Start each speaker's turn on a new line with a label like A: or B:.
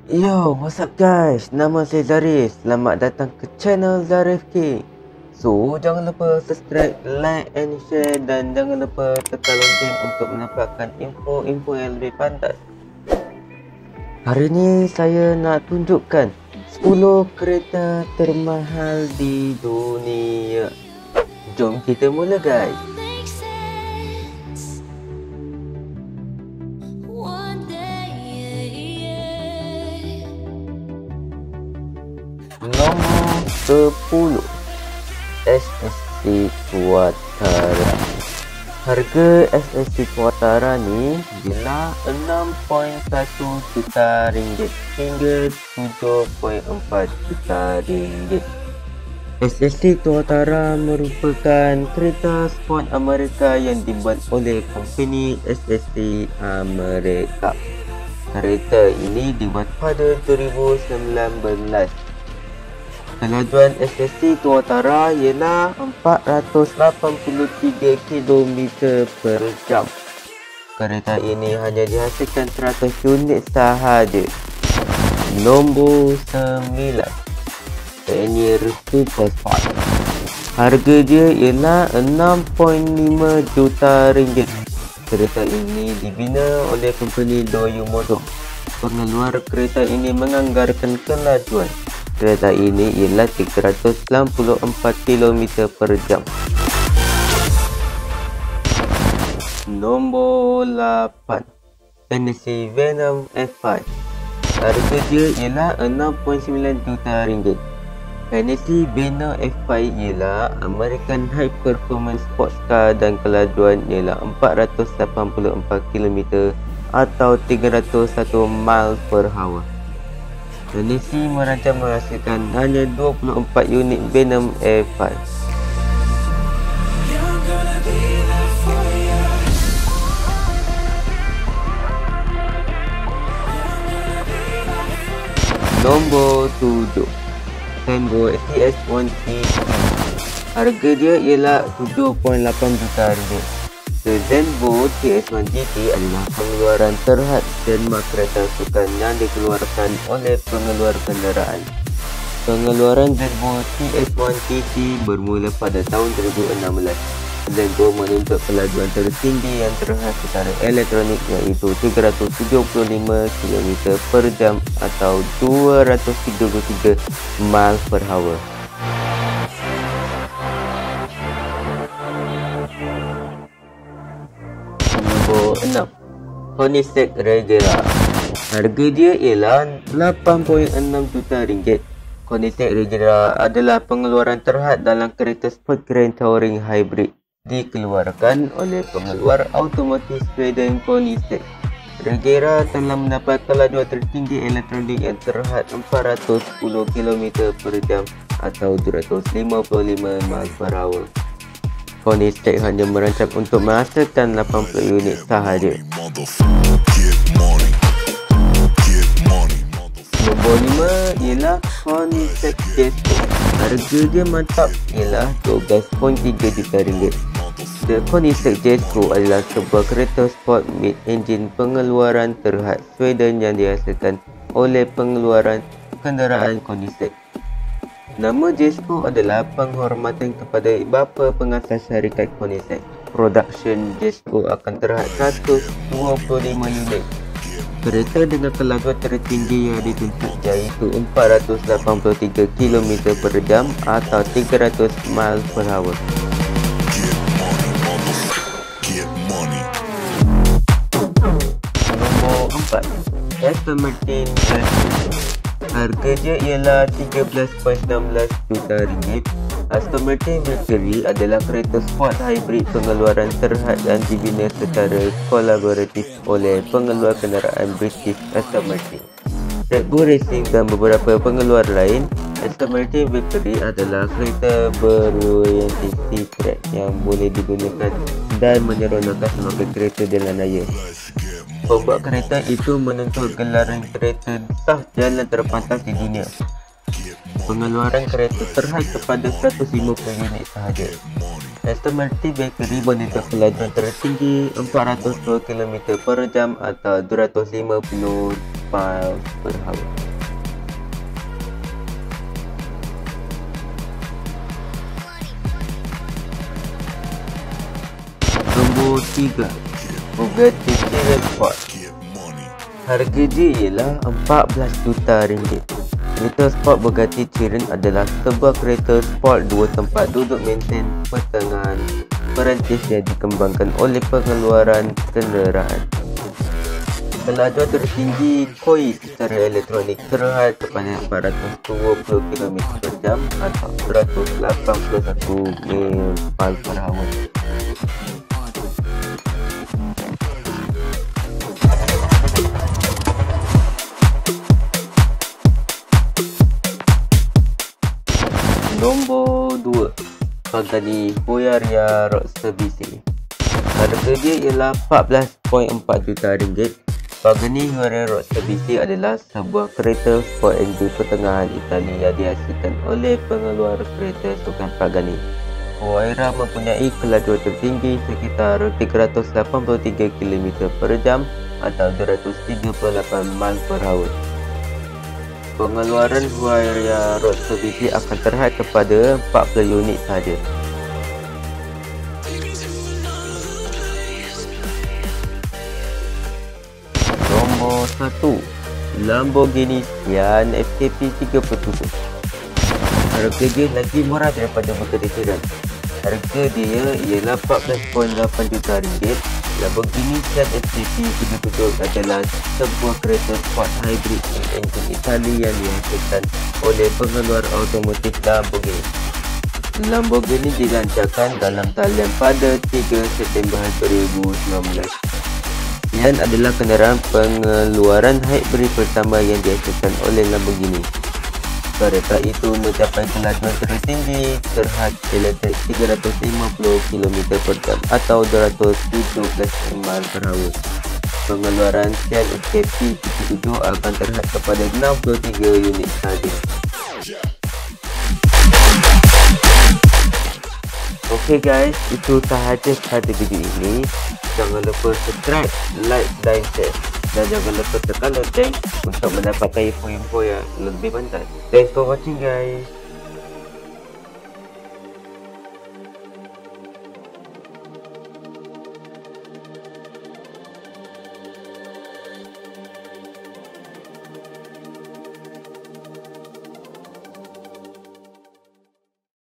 A: Yo, what's up guys? Nama saya Zarif. Selamat datang ke channel Zarif King. So, jangan lupa subscribe, like and share dan jangan lupa tekan lonceng untuk mendapatkan info-info yang lebih pantas. Hari ni saya nak tunjukkan 10 kereta termahal di dunia. Jom kita mula guys. Nombor 10, SSC Quattara. Harga SSC Quattara ni bila 6.1 juta ringgit hingga 7.4 juta ringgit. SSC Quattara merupakan kereta sport Amerika yang dibuat oleh company SSC Amerika. Kereta ini dibuat pada 2019. Kelajuan SSC Quattara ialah 483 km per jam. Kereta ini hanya dihasilkan 100 unit sahaja. Nombor 9, Pioneer Super Sport. Harga dia ialah 6.5 juta ringgit. Kereta ini dibina oleh company Doyo Motor. Pengeluar kereta ini menganggarkan kelajuan. Kereta ini ialah 394 km per jam. Nombor 8, Hennessy Venom F5. Harga dia ialah 6.9 juta ringgit. Hennessy Venom F5 ialah American High Performance Sports Car dan kelajuan ialah 484 km atau 301 mile per hour. Hennessy merancang menghasilkan hanya 24 unit Venom F5. Nombor 7, Zenvo STS 150. Harga dia ialah 7.8 juta ringgit. The Zenvo TS1 GT adalah pengeluaran terhad Denmark kereta sukan yang dikeluarkan oleh pengeluar kenderaan. Pengeluaran Zenvo TS1 GT bermula pada tahun 2016. Zenvo menuntut kelajuan tertinggi yang terhad secara elektronik iaitu 375 km per jam atau 233 mile per hour. Nombor 6, Koenigsegg Regera. Harga dia ialah 8.6 juta ringgit. Koenigsegg Regera adalah pengeluaran terhad dalam kereta sport Grand Touring Hybrid dikeluarkan oleh pengeluar automotif Sweden Koenigsegg. Regera telah mendapat kelajuan tertinggi elektronik yang terhad 410 km per jam atau 255 mile per hour. Koenigsegg hanya merancang untuk menghasilkan 80 unit sahaja. Nombor 5 ialah Koenigsegg Jesko. Harga dia mantap ialah 12.3 juta ringgit. The Koenigsegg Jesko adalah sebuah kereta sport mid-engine pengeluaran terhad Sweden yang dihasilkan oleh pengeluaran kenderaan Koenigsegg. Nama Jesko adalah penghormatan kepada bapa pengasas syarikat Koenigsegg. Production Jesko akan terhad 125 unit. Kereta dengan kelajuan tertinggi yang dituntut iaitu 483 km per jam atau 300 mile per hour. Nombor 4, Aston Martin Valkyrie. Harga dia ialah 13.16 juta ringgit. Aston Martin Valkyrie adalah kereta sport hybrid pengeluaran terhad yang dibina secara kolaboratif oleh pengeluar kenderaan British Aston Martin, Red Bull Racing dan beberapa pengeluar lain. Aston Martin Valkyrie adalah kereta berorientasi track yang boleh digunakan dan menyeronokkan sebagai kereta jalan raya. Pembuat kereta itu menuntut gelaran kereta sah jalan terpantas di dunia. Pengeluaran kereta terhad kepada 150 unit sahaja. Aston Martin Valkyrie menuntut kelajuan tertinggi 410 km per jam atau 250 miles per hour. Nombor 3, Bugatti Chiron Sport. Harga dia ialah 14 juta ringgit. Kereta sport Bugatti Chiron adalah sebuah kereta sport 2 tempat duduk maintain pertengahan perancis yang dikembangkan oleh pengeluaran kenderaan. Kelajuan tertinggi koi secara elektronik terhad kepada 420 km per jam atau 181 mil per hour. Nombor 2, Pagani Huayra Roadster BC. Harga dia ialah 14.4 juta ringgit. Pagani Huayra Roadster BC adalah sebuah kereta sport NG pertengahan Itali yang dihasilkan oleh pengeluar kereta sukan Pagani. Huayra mempunyai kelajuan tertinggi sekitar 383 km per jam atau 238 mil per hour. Pengeluaran Huayra Roadster BC akan terhad kepada 40 unit sahaja. Nombor 1, Lamborghini Sian FKP 37. Harga dia lagi murah daripada Bugatti Chiron. Harga dia ialah 14.8 juta ringgit. Lamborghini Sian FKP 37 adalah sebuah kereta sport hybrid enjin Itali yang dihasilkan oleh pengeluar automotif Lamborghini. Lamborghini dilancarkan dalam talian pada 3 September 2019. Sian adalah kenderaan pengeluaran hybrid pertama yang dihasilkan oleh Lamborghini. Kereta itu mencapai kelajuan tertinggi terhad elektrik 350 km per jam atau 217 mil per hour. Pengeluaran Sian FKP 37 akan terhad kepada 63 unit sahaja. Okey guys, itu sahaja pada video ini. Jangan lupa subscribe, like dan share. Dan jangan lupa tekan lonceng untuk mendapatkan info-info yang lebih pantas. Thanks for watching guys.